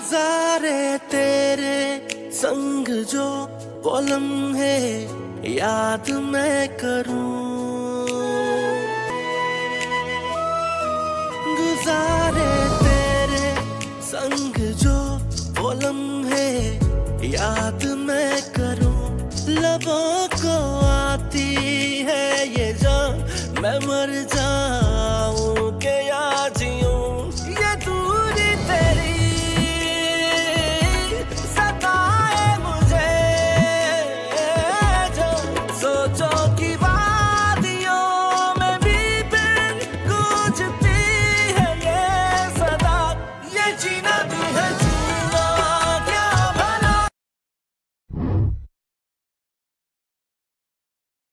गुजारे तेरे संग जो वो लम्हे याद मैं करूं, गुजारे तेरे संग जो वो लम्हे याद मैं करूं। लबों को आती है ये जान मैं मर जाऊं,